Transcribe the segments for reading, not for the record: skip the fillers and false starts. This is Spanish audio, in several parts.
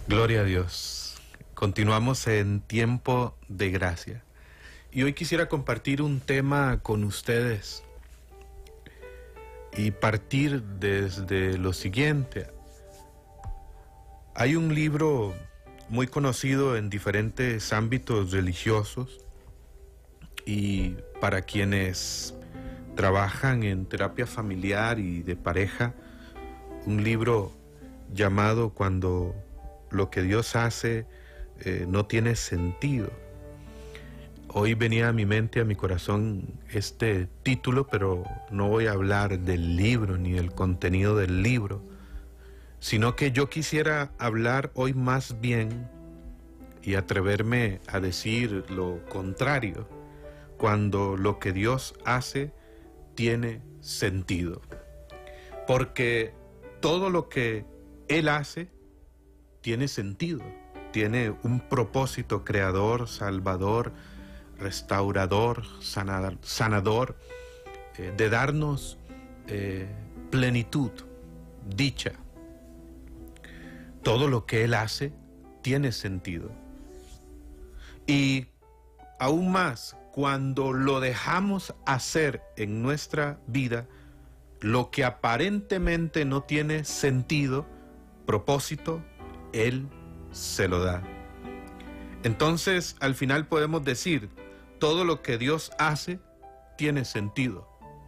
Gloria a Dios. Continuamos en tiempo de gracia. Y hoy quisiera compartir un tema con ustedes y partir desde lo siguiente. Hay un libro muy conocido en diferentes ámbitos religiosos y para quienes trabajan en terapia familiar y de pareja, un libro llamado Cuando lo que Dios hace no tiene sentido. Hoy venía a mi mente, a mi corazón, este título, pero no voy a hablar del libro ni del contenido del libro, sino que yo quisiera hablar hoy más bien y atreverme a decir lo contrario, cuando lo que Dios hace tiene sentido. Porque todo lo que Él hace tiene sentido, tiene un propósito creador, salvador, restaurador, sanador, de darnos plenitud, dicha. Todo lo que Él hace tiene sentido. Y aún más, cuando lo dejamos hacer en nuestra vida, lo que aparentemente no tiene sentido, propósito, Él se lo da. Entonces, al final podemos decir, todo lo que Dios hace tiene sentido.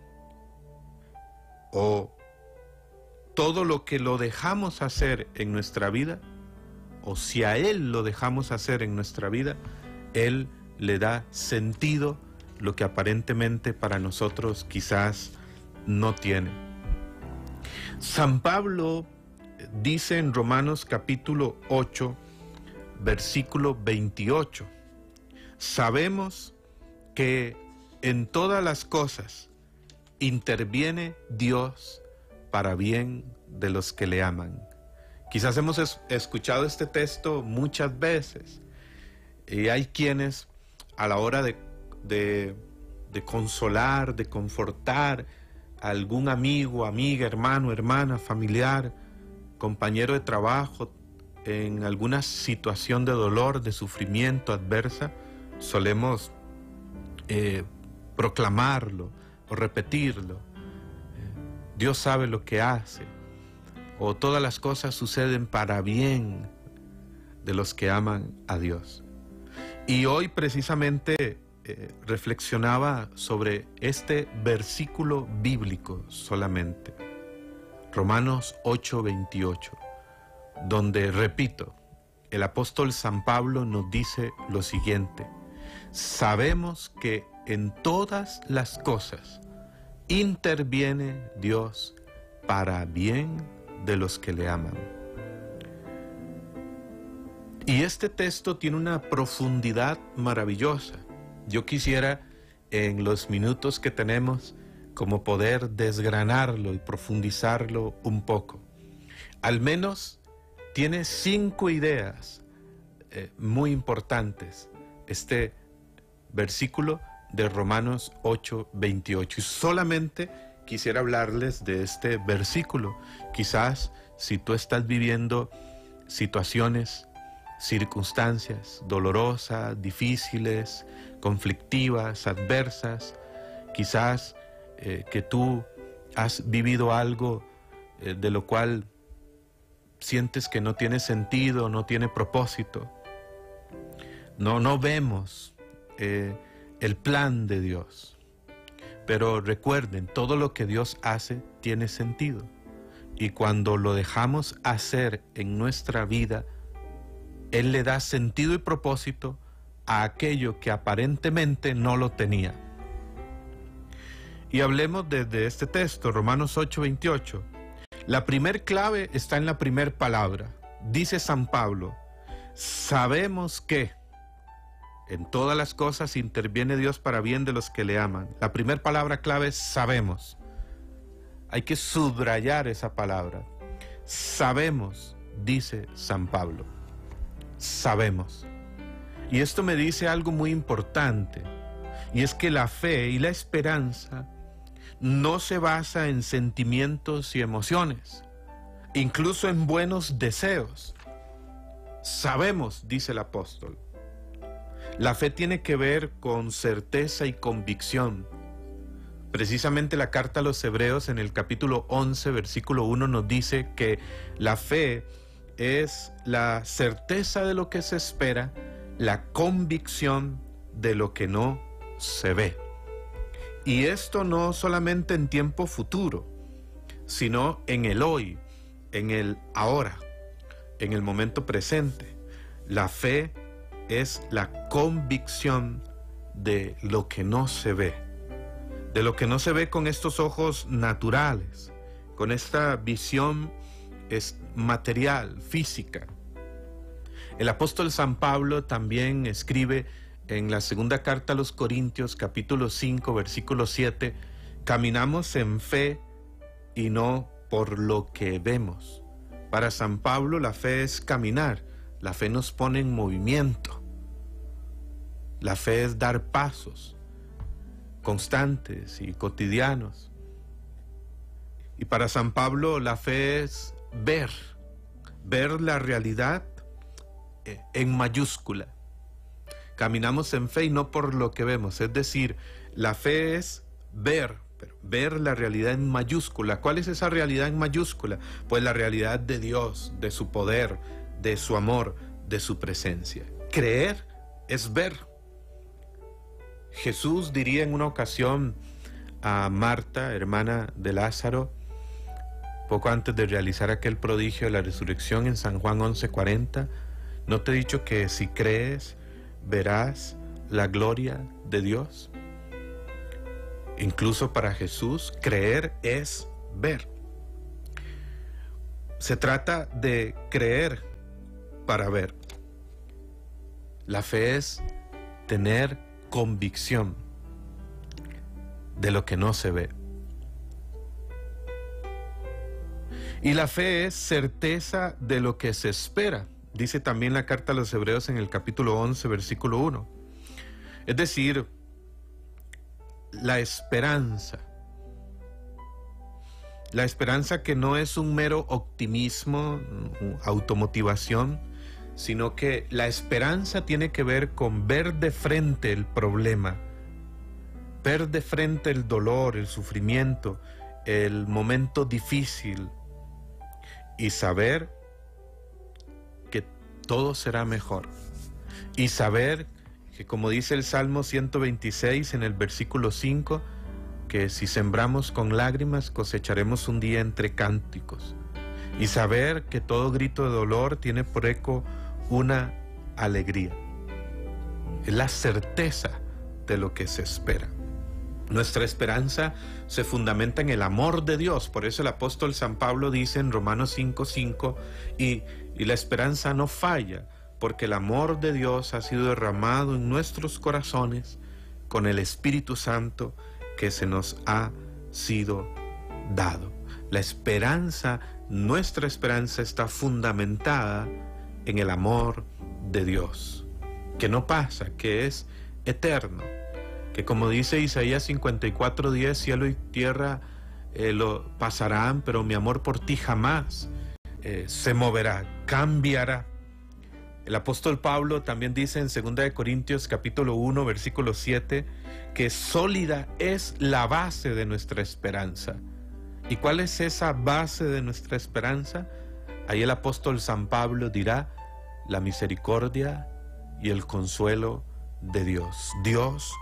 O todo lo que lo dejamos hacer en nuestra vida, o si a Él lo dejamos hacer en nuestra vida, Él le da sentido, lo que aparentemente para nosotros quizás no tiene. San Pablo dice en Romanos capítulo 8, versículo 28, sabemos que en todas las cosas interviene Dios para bien de los que le aman. Quizás hemos escuchado este texto muchas veces y hay quienes a la hora de consolar, de confortar a algún amigo, amiga, hermano, hermana, familiar, compañero de trabajo, en alguna situación de dolor, de sufrimiento adversa, solemos proclamarlo o repetirlo. Dios sabe lo que hace, o todas las cosas suceden para bien de los que aman a Dios. Y hoy precisamente reflexionaba sobre este versículo bíblico solamente, Romanos 8:28, donde, repito, el apóstol San Pablo nos dice lo siguiente: sabemos que en todas las cosas interviene Dios para bien de los que le aman. Y este texto tiene una profundidad maravillosa. Yo quisiera, en los minutos que tenemos, como poder desgranarlo y profundizarlo un poco. Al menos tiene 5 ideas muy importantes este versículo de Romanos 8:28. Y solamente quisiera hablarles de este versículo. Quizás si tú estás viviendo situaciones, circunstancias dolorosas, difíciles, conflictivas, adversas, quizás que tú has vivido algo de lo cual sientes que no tiene sentido, no tiene propósito. No vemos el plan de Dios. Pero recuerden, todo lo que Dios hace tiene sentido. Y cuando lo dejamos hacer en nuestra vida, Él le da sentido y propósito a aquello que aparentemente no lo tenía. Y hablemos desde este texto, Romanos 8:28. La primer clave está en la primer palabra. Dice San Pablo, sabemos que en todas las cosas interviene Dios para bien de los que le aman. La primera palabra clave es sabemos. Hay que subrayar esa palabra. Sabemos, dice San Pablo. Sabemos. Y esto me dice algo muy importante, y es que la fe y la esperanza no se basa en sentimientos y emociones, incluso en buenos deseos. Sabemos, dice el apóstol. La fe tiene que ver con certeza y convicción. Precisamente la carta a los Hebreos en el capítulo 11, versículo 1 nos dice que la fe es la certeza de lo que se espera, la convicción de lo que no se ve. Y esto no solamente en tiempo futuro, sino en el hoy, en el ahora, en el momento presente. La fe es la convicción de lo que no se ve, de lo que no se ve con estos ojos naturales, con esta visión material, física. El apóstol San Pablo también escribe en la segunda carta a los Corintios, capítulo 5, versículo 7, caminamos en fe y no por lo que vemos. Para San Pablo la fe es caminar, la fe nos pone en movimiento, la fe es dar pasos constantes y cotidianos. Y para San Pablo la fe es ver la realidad en mayúscula. Caminamos en fe y no por lo que vemos, es decir, la fe es ver la realidad en mayúscula. ¿Cuál es esa realidad en mayúscula? Pues la realidad de Dios, de su poder, de su amor, de su presencia. Creer es ver. Jesús diría en una ocasión a Marta, hermana de Lázaro, poco antes de realizar aquel prodigio de la resurrección en San Juan 11:40, ¿no te he dicho que si crees verás la gloria de Dios? Incluso para Jesús, creer es ver. Se trata de creer para ver. La fe es tener convicción de lo que no se ve. Y la fe es certeza de lo que se espera. Dice también la carta a los Hebreos en el capítulo 11, versículo 1. Es decir, la esperanza. La esperanza que no es un mero optimismo, automotivación, sino que la esperanza tiene que ver con ver de frente el problema, ver de frente el dolor, el sufrimiento, el momento difícil y saber que todo será mejor. Y saber que, como dice el Salmo 126 en el versículo 5, que si sembramos con lágrimas cosecharemos un día entre cánticos. Y saber que todo grito de dolor tiene por eco una alegría. Es la certeza de lo que se espera. Nuestra esperanza se fundamenta en el amor de Dios. Por eso el apóstol San Pablo dice en Romanos 5:5, y la esperanza no falla, porque el amor de Dios ha sido derramado en nuestros corazones con el Espíritu Santo que se nos ha sido dado. La esperanza, nuestra esperanza está fundamentada en el amor de Dios, que no pasa, que es eterno, que como dice Isaías 54:10, cielo y tierra lo pasarán, pero mi amor por ti jamás se moverá, cambiará. El apóstol Pablo también dice en 2 Corintios capítulo 1, versículo 7, que sólida es la base de nuestra esperanza. ¿Y cuál es esa base de nuestra esperanza? Ahí el apóstol San Pablo dirá, la misericordia y el consuelo de Dios, Dios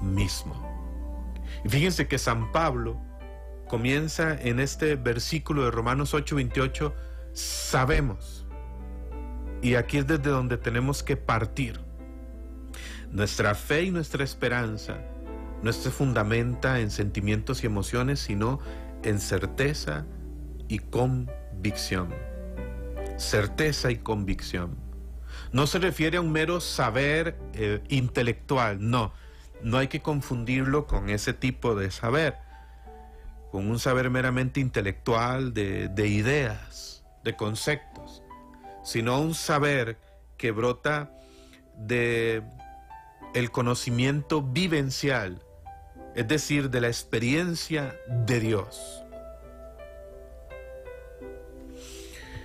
mismo. Y fíjense que San Pablo comienza en este versículo de Romanos 8:28, sabemos. Y aquí es desde donde tenemos que partir. Nuestra fe y nuestra esperanza no se fundamenta en sentimientos y emociones, sino en certeza y convicción. Certeza y convicción. No se refiere a un mero saber intelectual, no hay que confundirlo con ese tipo de saber, con un saber meramente intelectual de ideas, de conceptos, sino un saber que brota de el conocimiento vivencial, es decir, de la experiencia de Dios.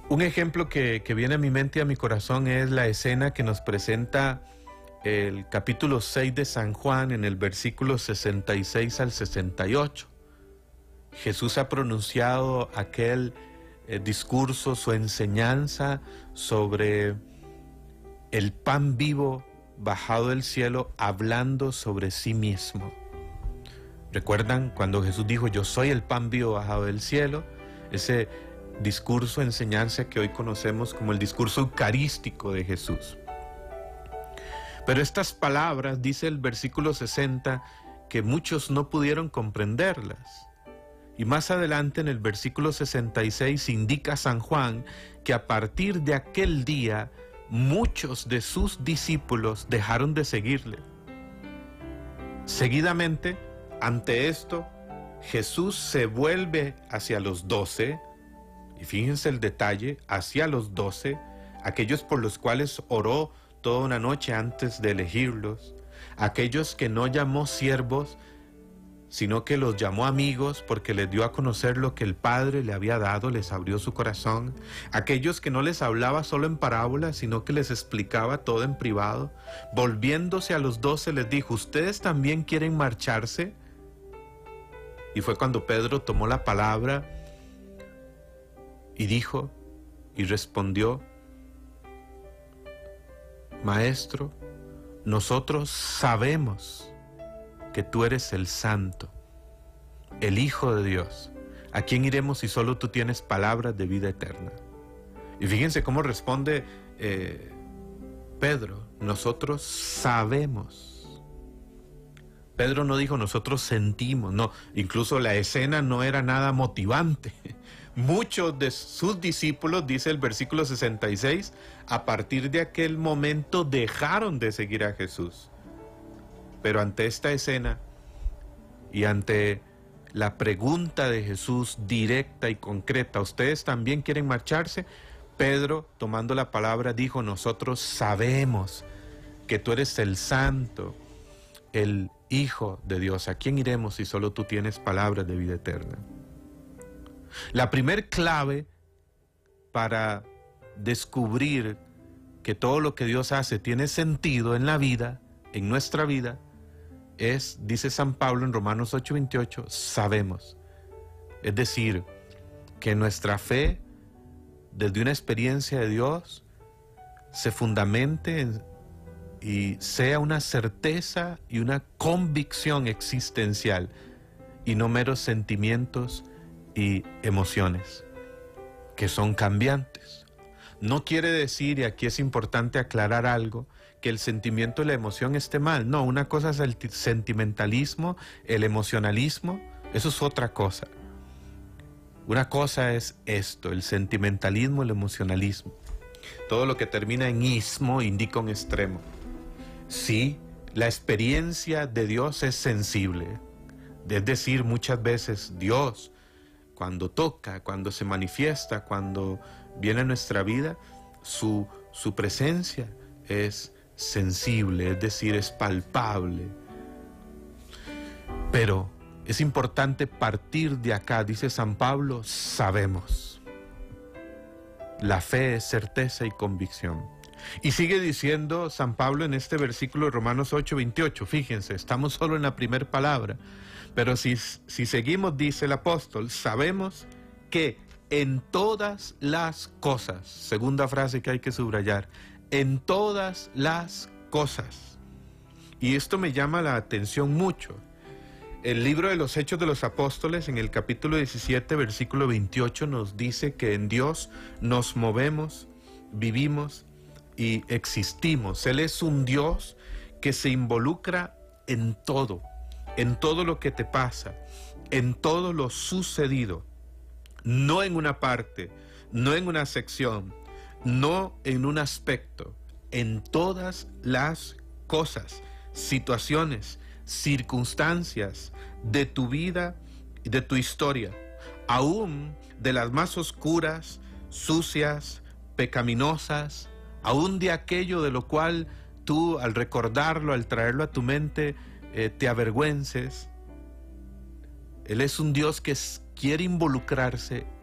Un ejemplo que viene a mi mente y a mi corazón es la escena que nos presenta el capítulo 6 de San Juan en el versículo 66 al 68. Jesús ha pronunciado aquel discurso, su enseñanza sobre el pan vivo bajado del cielo, hablando sobre sí mismo. ¿Recuerdan cuando Jesús dijo, yo soy el pan vivo bajado del cielo? Ese discurso, enseñanza que hoy conocemos como el discurso eucarístico de Jesús. Pero estas palabras, dice el versículo 60, que muchos no pudieron comprenderlas. Y más adelante en el versículo 66 indica San Juan que a partir de aquel día muchos de sus discípulos dejaron de seguirle. Seguidamente, ante esto, Jesús se vuelve hacia los 12, y fíjense el detalle, hacia los 12, aquellos por los cuales oró toda una noche antes de elegirlos, aquellos que no llamó siervos, sino que los llamó amigos porque les dio a conocer lo que el Padre le había dado, les abrió su corazón, aquellos que no les hablaba solo en parábolas, sino que les explicaba todo en privado. Volviéndose a los 12 les dijo, ¿ustedes también quieren marcharse? Y fue cuando Pedro tomó la palabra y dijo y respondió, Maestro, nosotros sabemos que tú eres el Santo, el Hijo de Dios. ¿A quién iremos si solo tú tienes palabras de vida eterna? Y fíjense cómo responde Pedro, nosotros sabemos. Pedro no dijo nosotros sentimos, no, incluso la escena no era nada motivante. Muchos de sus discípulos, dice el versículo 66, a partir de aquel momento dejaron de seguir a Jesús. Pero ante esta escena y ante la pregunta de Jesús directa y concreta, ¿ustedes también quieren marcharse? Pedro, tomando la palabra, dijo, nosotros sabemos que tú eres el Santo, el Hijo de Dios. ¿A quién iremos si solo tú tienes palabras de vida eterna? La primer clave para descubrir que todo lo que Dios hace tiene sentido en la vida, en nuestra vida, es, dice San Pablo en Romanos 8:28, sabemos. Es decir, que nuestra fe, desde una experiencia de Dios, se fundamente y sea una certeza y una convicción existencial, y no meros sentimientos y emociones, que son cambiantes. No quiere decir, y aquí es importante aclarar algo, que el sentimiento y la emoción esté mal. No, una cosa es el sentimentalismo, el emocionalismo, eso es otra cosa. Una cosa es esto, el sentimentalismo, el emocionalismo. Todo lo que termina en ismo indica un extremo. Sí, la experiencia de Dios es sensible. Es decir, muchas veces Dios, cuando toca, cuando se manifiesta, cuando viene a nuestra vida, su presencia es sensible, es decir, es palpable. Pero es importante partir de acá, dice San Pablo, sabemos. La fe es certeza y convicción. Y sigue diciendo San Pablo en este versículo de Romanos 8:28, fíjense, estamos solo en la primera palabra, pero si seguimos, dice el apóstol, sabemos que en todas las cosas, segunda frase que hay que subrayar, en todas las cosas. Y esto me llama la atención mucho. El libro de los Hechos de los Apóstoles, en el capítulo 17, versículo 28, nos dice que en Dios nos movemos, vivimos y existimos. Él es un Dios que se involucra en todo lo que te pasa, en todo lo sucedido, no en una parte, no en una sección, no en un aspecto, en todas las cosas, situaciones, circunstancias de tu vida y de tu historia, aún de las más oscuras, sucias, pecaminosas, aún de aquello de lo cual tú, al recordarlo, al traerlo a tu mente, te avergüences. Él es un Dios que quiere involucrarse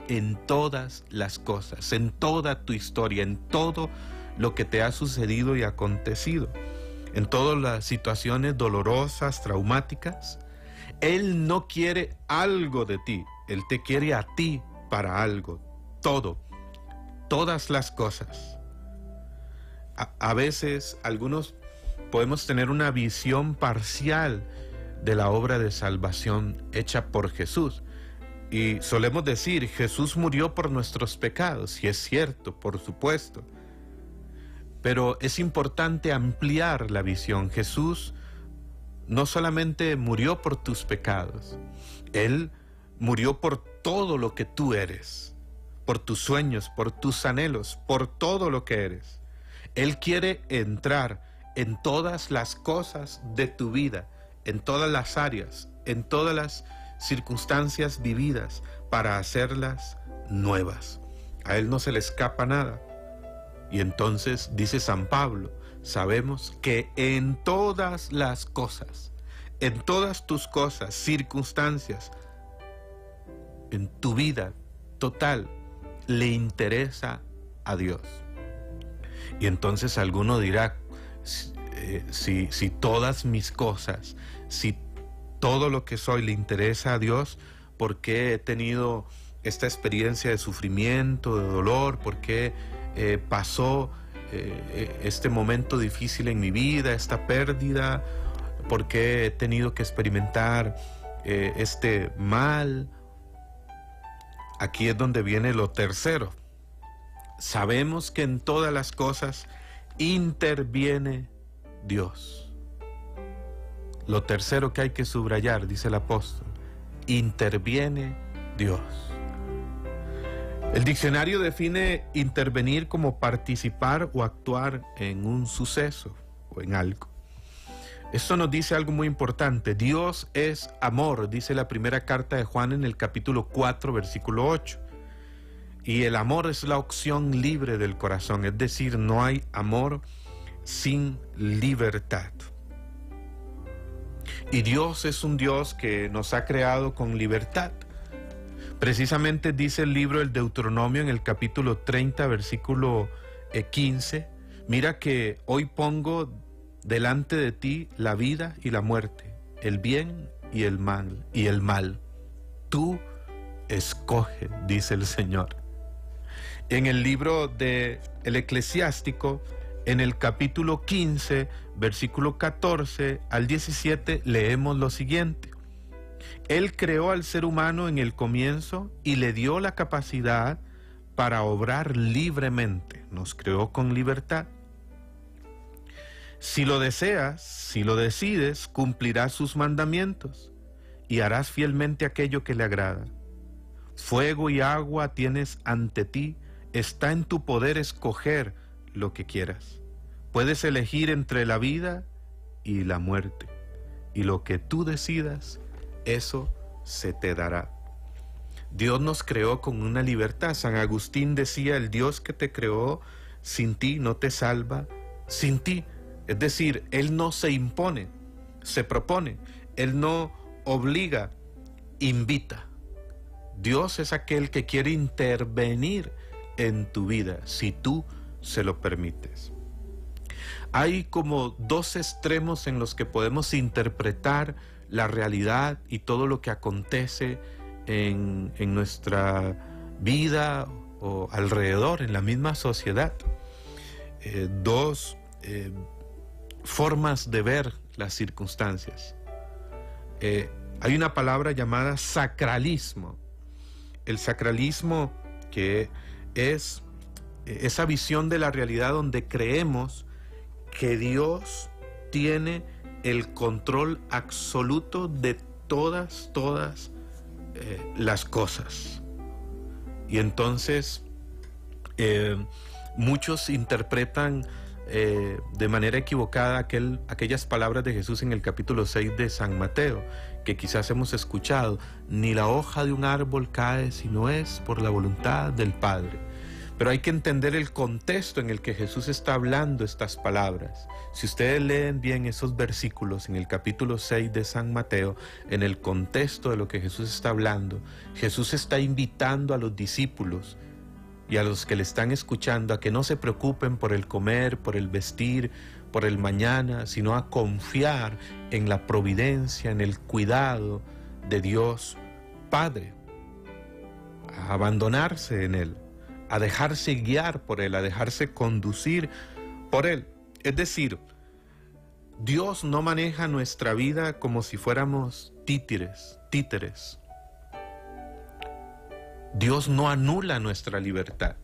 en todas las cosas, en toda tu historia, en todo lo que te ha sucedido y acontecido, en todas las situaciones dolorosas, traumáticas. Él no quiere algo de ti, Él te quiere a ti para algo, todo, todas las cosas. A veces algunos podemos tener una visión parcial de la obra de salvación hecha por Jesús. Y solemos decir, Jesús murió por nuestros pecados, y es cierto, por supuesto. Pero es importante ampliar la visión. Jesús no solamente murió por tus pecados, Él murió por todo lo que tú eres, por tus sueños, por tus anhelos, por todo lo que eres. Él quiere entrar en todas las cosas de tu vida, en todas las áreas, en todas las circunstancias vividas, para hacerlas nuevas. A Él no se le escapa nada. Y entonces, dice San Pablo, sabemos que en todas las cosas, en todas tus cosas, circunstancias, en tu vida total, le interesa a Dios. Y entonces alguno dirá, si todas mis cosas, si todo lo que soy le interesa a Dios, ¿por qué he tenido esta experiencia de sufrimiento, de dolor? ¿Por qué pasó este momento difícil en mi vida, esta pérdida? ¿Por qué he tenido que experimentar este mal? Aquí es donde viene lo tercero. Sabemos que en todas las cosas interviene Dios. Lo tercero que hay que subrayar, dice el apóstol, interviene Dios. El diccionario define intervenir como participar o actuar en un suceso o en algo. Esto nos dice algo muy importante. Dios es amor, dice la primera carta de Juan en el capítulo 4, versículo 8. Y el amor es la opción libre del corazón, es decir, no hay amor sin libertad. Y Dios es un Dios que nos ha creado con libertad. Precisamente dice el libro del Deuteronomio en el capítulo 30, versículo 15, mira que hoy pongo delante de ti la vida y la muerte, el bien y el mal. Tú escoge, dice el Señor. En el libro de el Eclesiástico, en el capítulo 15, versículo 14 al 17, leemos lo siguiente. Él creó al ser humano en el comienzo y le dio la capacidad para obrar libremente. Nos creó con libertad. Si lo deseas, si lo decides, cumplirás sus mandamientos y harás fielmente aquello que le agrada. Fuego y agua tienes ante ti, está en tu poder escoger lo que quieras. Puedes elegir entre la vida y la muerte, y lo que tú decidas, eso se te dará. Dios nos creó con una libertad. San Agustín decía, el Dios que te creó sin ti no te salva sin ti. Es decir, Él no se impone, se propone. Él no obliga, invita. Dios es aquel que quiere intervenir en tu vida, si tú se lo permites. Hay como dos extremos en los que podemos interpretar la realidad y todo lo que acontece en nuestra vida o alrededor, en la misma sociedad. Dos formas de ver las circunstancias. Hay una palabra llamada sacralismo. El sacralismo, que es esa visión de la realidad donde creemos que Dios tiene el control absoluto de todas las cosas. Y entonces muchos interpretan de manera equivocada aquellas palabras de Jesús en el capítulo 6 de San Mateo, que quizás hemos escuchado: ni la hoja de un árbol cae si no es por la voluntad del Padre. Pero hay que entender el contexto en el que Jesús está hablando estas palabras. Si ustedes leen bien esos versículos en el capítulo 6 de San Mateo, en el contexto de lo que Jesús está hablando, Jesús está invitando a los discípulos y a los que le están escuchando a que no se preocupen por el comer, por el vestir, por el mañana, sino a confiar en la providencia, en el cuidado de Dios Padre, a abandonarse en Él, a dejarse guiar por Él, a dejarse conducir por Él. Es decir, Dios no maneja nuestra vida como si fuéramos títeres. Dios no anula nuestra libertad.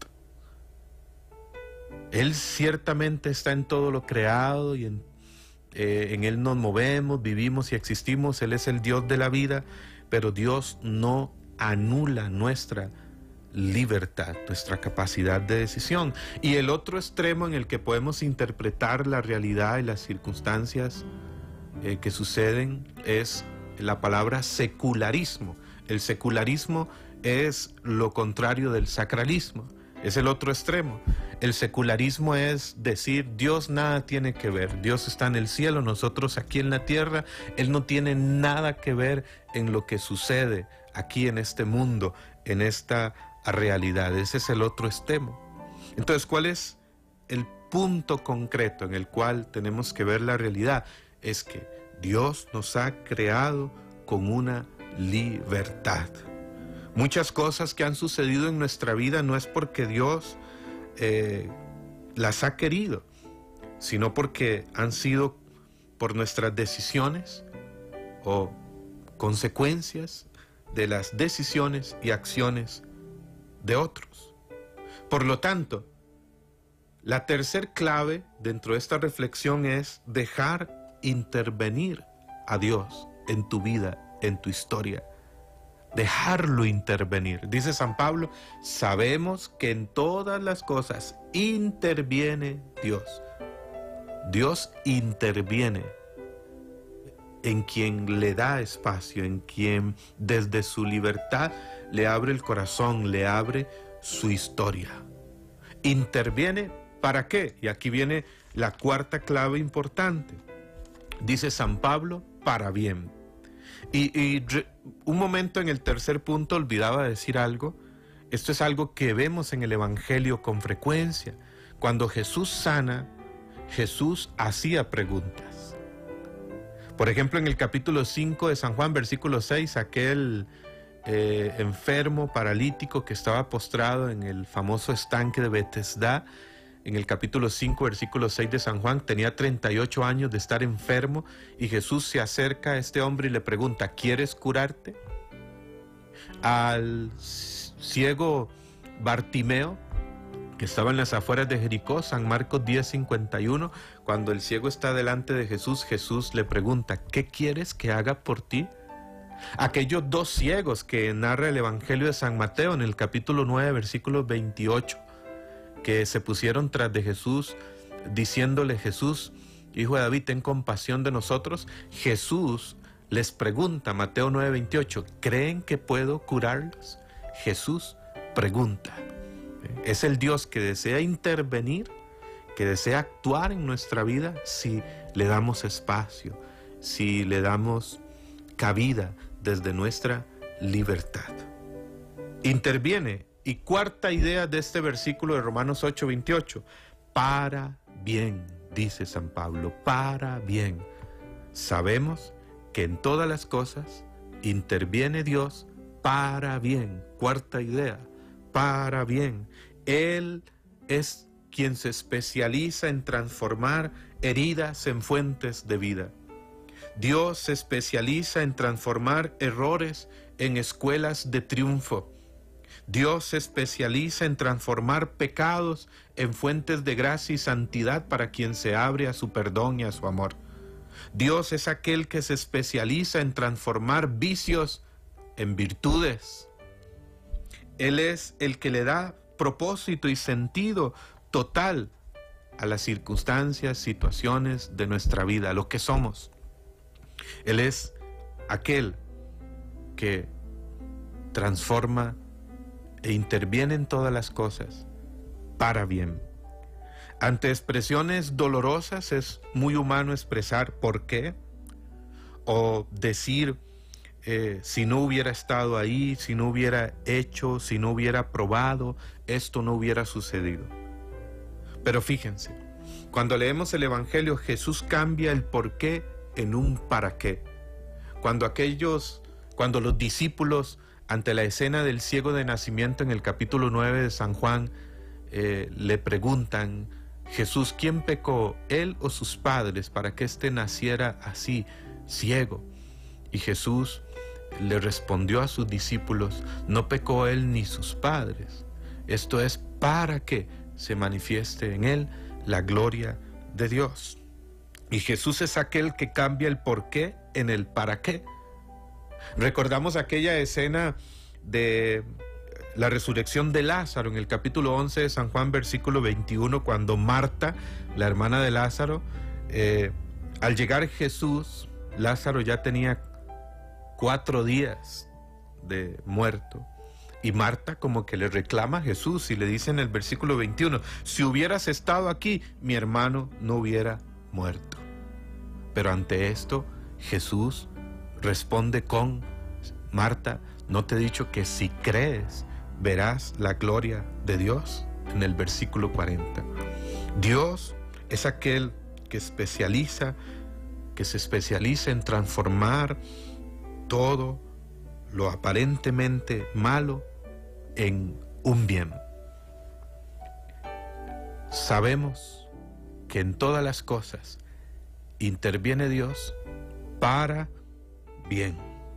Él ciertamente está en todo lo creado y en Él nos movemos, vivimos y existimos. Él es el Dios de la vida, pero Dios no anula nuestra libertad, nuestra capacidad de decisión. Y el otro extremo en el que podemos interpretar la realidad y las circunstancias que suceden es la palabra secularismo. El secularismo es lo contrario del sacralismo, es el otro extremo. El secularismo es decir, Dios nada tiene que ver, Dios está en el cielo, nosotros aquí en la tierra, Él no tiene nada que ver en lo que sucede aquí en este mundo, en esta realidad. Ese es el otro extremo. Entonces, ¿cuál es el punto concreto en el cual tenemos que ver la realidad? Es que Dios nos ha creado con una libertad. Muchas cosas que han sucedido en nuestra vida no es porque Dios las ha querido, sino porque han sido por nuestras decisiones o consecuencias de las decisiones y acciones de otros. Por lo tanto, la tercer clave dentro de esta reflexión es dejar intervenir a Dios en tu vida, en tu historia. Dejarlo intervenir. Dice San Pablo, sabemos que en todas las cosas interviene Dios. Dios interviene en quien le da espacio, en quien desde su libertad le abre el corazón, le abre su historia. Interviene ¿para qué? Y aquí viene la cuarta clave importante. Dice San Pablo, para bien. Y un momento en el tercer punto olvidaba decir algo. Esto es algo que vemos en el Evangelio con frecuencia. Cuando Jesús sana, Jesús hacía preguntas. Por ejemplo, en el capítulo 5 de San Juan, versículo 6, aquel enfermo paralítico que estaba postrado en el famoso estanque de Betesda, en el capítulo 5, versículo 6 de San Juan, tenía 38 años de estar enfermo y Jesús se acerca a este hombre y le pregunta, ¿quieres curarte? Al ciego Bartimeo, que estaba en las afueras de Jericó, San Marcos 10:51, cuando el ciego está delante de Jesús, Jesús le pregunta, ¿qué quieres que haga por ti? Aquellos dos ciegos que narra el Evangelio de San Mateo en el capítulo 9, versículo 28, que se pusieron tras de Jesús, diciéndole, Jesús, hijo de David, ten compasión de nosotros. Jesús les pregunta, Mateo 9:28, ¿creen que puedo curarlos? Jesús pregunta. Es el Dios que desea intervenir, que desea actuar en nuestra vida si le damos espacio, si le damos cabida desde nuestra libertad. Interviene. Y cuarta idea de este versículo de Romanos 8:28, para bien, dice San Pablo, para bien. Sabemos que en todas las cosas interviene Dios para bien. Cuarta idea, para bien. Él es quien se especializa en transformar heridas en fuentes de vida. Dios se especializa en transformar errores en escuelas de triunfo. Dios se especializa en transformar pecados en fuentes de gracia y santidad para quien se abre a su perdón y a su amor. Dios es aquel que se especializa en transformar vicios en virtudes. Él es el que le da propósito y sentido total a las circunstancias, situaciones de nuestra vida, a lo que somos. Él es aquel que transforma e interviene en todas las cosas para bien. Ante expresiones dolorosas es muy humano expresar por qué, o decir si no hubiera estado ahí, si no hubiera hecho, si no hubiera probado, esto no hubiera sucedido. Pero fíjense, cuando leemos el Evangelio, Jesús cambia el por qué en un para qué. Cuando los discípulos, ante la escena del ciego de nacimiento en el capítulo 9 de San Juan, le preguntan: Jesús, ¿quién pecó, él o sus padres, para que éste naciera así, ciego? Y Jesús le respondió a sus discípulos: no pecó él ni sus padres. Esto es para que se manifieste en él la gloria de Dios. Y Jesús es aquel que cambia el por qué en el para qué. Recordamos aquella escena de la resurrección de Lázaro en el capítulo 11 de San Juan, versículo 21, cuando Marta, la hermana de Lázaro, al llegar Jesús, Lázaro ya tenía 4 días de muerto. Y Marta como que le reclama a Jesús y le dice en el versículo 21, si hubieras estado aquí, mi hermano no hubiera muerto. Pero ante esto, Jesús responde con: Marta, ¿no te he dicho que si crees, verás la gloria de Dios? En el versículo 40. Dios es aquel que se especializa en transformar todo lo aparentemente malo en un bien. Sabemos que en todas las cosas interviene Dios para bien.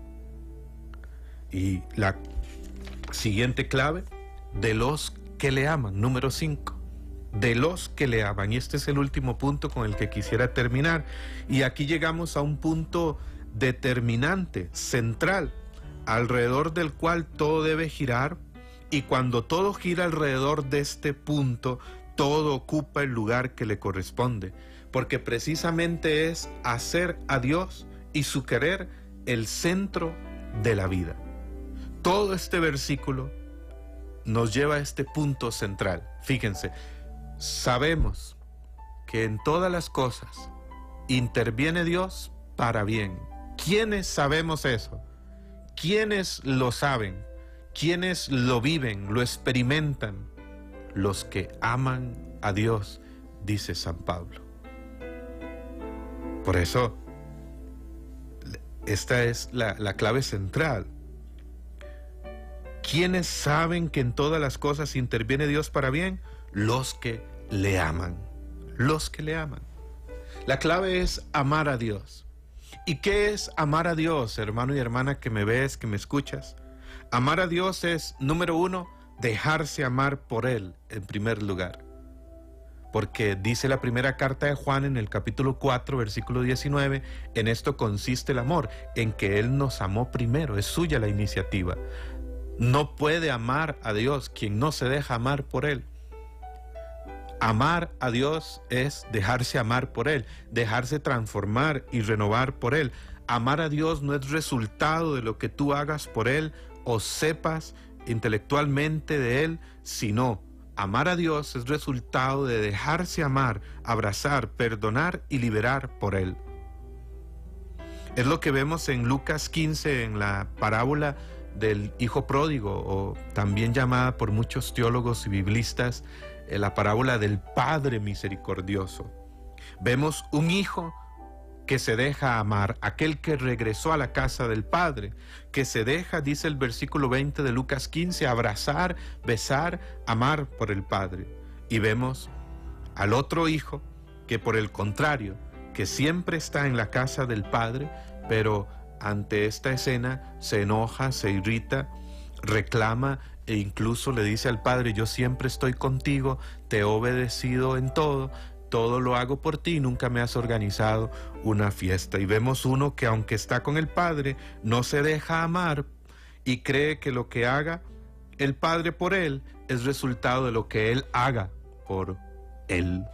Y la siguiente clave: de los que le aman, número 5. De los que le aman. Y este es el último punto con el que quisiera terminar. Y aquí llegamos a un punto determinante, central, alrededor del cual todo debe girar, y cuando todo gira alrededor de este punto, todo ocupa el lugar que le corresponde, porque precisamente es hacer a Dios y su querer el centro de la vida. Todo este versículo nos lleva a este punto central. Fíjense, sabemos que en todas las cosas interviene Dios para bien. ¿Quiénes sabemos eso? ¿Quiénes lo saben? ¿Quiénes lo viven, lo experimentan? Los que aman a Dios, dice San Pablo. Por eso, esta es la clave central. ¿Quiénes saben que en todas las cosas interviene Dios para bien? Los que le aman. Los que le aman. La clave es amar a Dios. ¿Y qué es amar a Dios, hermano y hermana que me ves, que me escuchas? Amar a Dios es, número 1, dejarse amar por Él en primer lugar. Porque dice la primera carta de Juan en el capítulo 4, versículo 19, en esto consiste el amor, en que Él nos amó primero, es suya la iniciativa. No puede amar a Dios quien no se deja amar por Él. Amar a Dios es dejarse amar por Él, dejarse transformar y renovar por Él. Amar a Dios no es resultado de lo que tú hagas por Él o sepas intelectualmente de Él, sino amar a Dios es resultado de dejarse amar, abrazar, perdonar y liberar por Él. Es lo que vemos en Lucas 15, en la parábola del hijo pródigo, o también llamada por muchos teólogos y biblistas la parábola del Padre misericordioso. Vemos un hijo que se deja amar, aquel que regresó a la casa del Padre, que se deja, dice el versículo 20 de Lucas 15, abrazar, besar, amar por el Padre. Y vemos al otro hijo que, por el contrario, que siempre está en la casa del Padre, pero ante esta escena se enoja, se irrita, reclama e incluso le dice al Padre: yo siempre estoy contigo, te he obedecido en todo, todo lo hago por ti y nunca me has organizado una fiesta. Y vemos uno que, aunque está con el Padre, no se deja amar y cree que lo que haga el Padre por él es resultado de lo que él haga por él.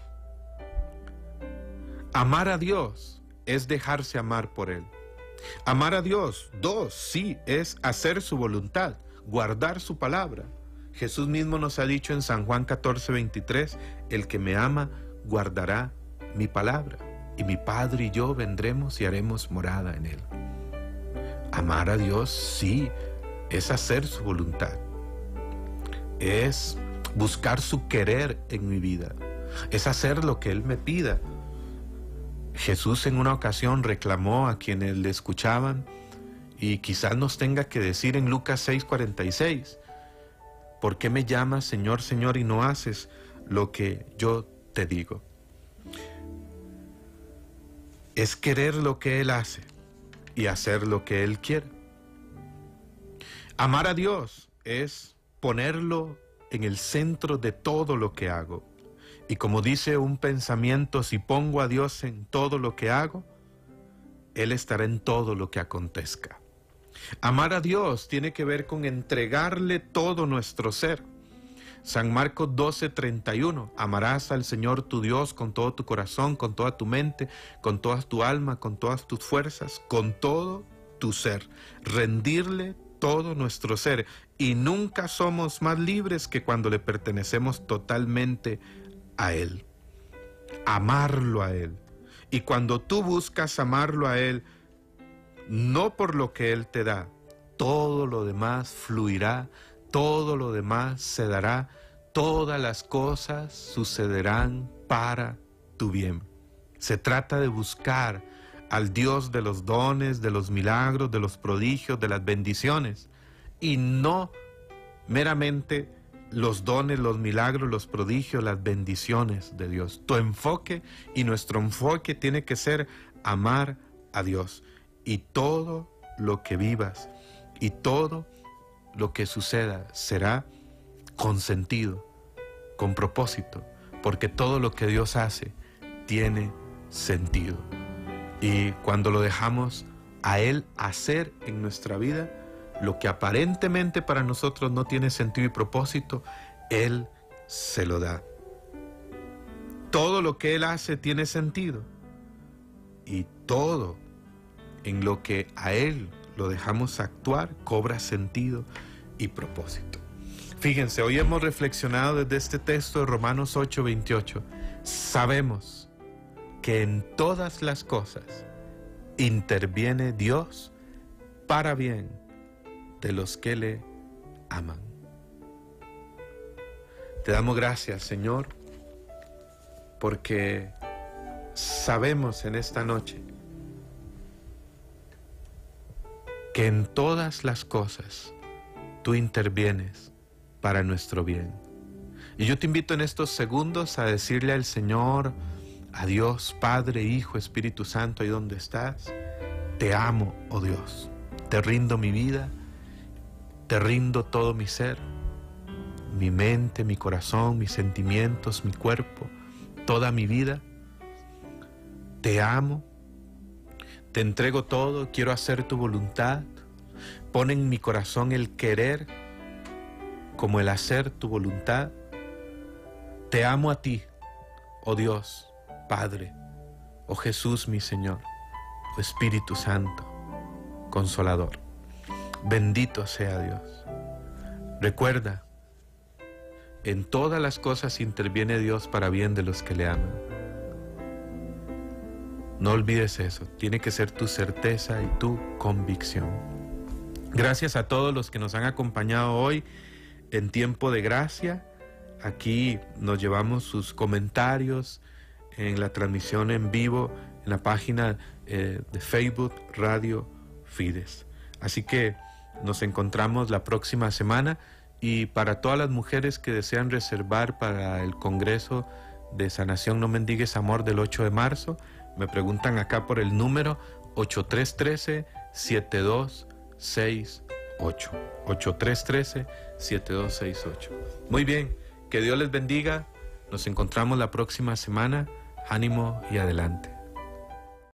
Amar a Dios es dejarse amar por Él. Amar a Dios, 2, sí, es hacer su voluntad, guardar su palabra. Jesús mismo nos ha dicho en San Juan 14:23, el que me ama guardará mi palabra, y mi Padre y yo vendremos y haremos morada en él. Amar a Dios, sí, es hacer su voluntad, es buscar su querer en mi vida, es hacer lo que Él me pida. Jesús en una ocasión reclamó a quienes le escuchaban, y quizás nos tenga que decir en Lucas 6:46, ¿por qué me llamas Señor, Señor, y no haces lo que yo te digo? Es querer lo que Él hace y hacer lo que Él quiere. Amar a Dios es ponerlo en el centro de todo lo que hago. Y como dice un pensamiento, si pongo a Dios en todo lo que hago, Él estará en todo lo que acontezca. Amar a Dios tiene que ver con entregarle todo nuestro ser. San Marcos 12:31, amarás al Señor tu Dios con todo tu corazón, con toda tu mente, con toda tu alma, con todas tus fuerzas, con todo tu ser. Rendirle todo nuestro ser. Y nunca somos más libres que cuando le pertenecemos totalmente a Él. Amarlo a Él. Y cuando tú buscas amarlo a Él, no por lo que Él te da, todo lo demás fluirá, todo lo demás se dará, todas las cosas sucederán para tu bien. Se trata de buscar al Dios de los dones, de los milagros, de los prodigios, de las bendiciones, y no meramente los dones, los milagros, los prodigios, las bendiciones de Dios. Tu enfoque y nuestro enfoque tiene que ser amar a Dios, y todo lo que vivas y todo lo que suceda será con sentido, con propósito, porque todo lo que Dios hace tiene sentido. Y cuando lo dejamos a Él hacer en nuestra vida, lo que aparentemente para nosotros no tiene sentido y propósito, Él se lo da. Todo lo que Él hace tiene sentido, y todo en lo que a Él lo dejamos actuar cobra sentido y propósito. Fíjense, hoy hemos reflexionado desde este texto de Romanos 8:28. Sabemos que en todas las cosas interviene Dios para bien de los que le aman. Te damos gracias, Señor, porque sabemos en esta noche que en todas las cosas tú intervienes para nuestro bien. Y yo te invito en estos segundos a decirle al Señor, a Dios, Padre, Hijo, Espíritu Santo, ahí donde estás, te amo, oh Dios, te rindo mi vida, te rindo todo mi ser, mi mente, mi corazón, mis sentimientos, mi cuerpo, toda mi vida. Te amo, te entrego todo, quiero hacer tu voluntad. Pon en mi corazón el querer como el hacer tu voluntad. Te amo a ti, oh Dios, Padre, oh Jesús mi Señor, oh Espíritu Santo, Consolador. Bendito sea Dios. Recuerda, en todas las cosas interviene Dios para bien de los que le aman. No olvides eso, tiene que ser tu certeza y tu convicción. Gracias a todos los que nos han acompañado hoy en Tiempo de Gracia. Aquí nos llevamos sus comentarios en la transmisión en vivo, en la página de Facebook Radio Fides. Así que nos encontramos la próxima semana, y para todas las mujeres que desean reservar para el Congreso de Sanación No Mendigues Amor del 8 de marzo, me preguntan acá por el número 8313-7268. 8313-7268. Muy bien, que Dios les bendiga. Nos encontramos la próxima semana. Ánimo y adelante.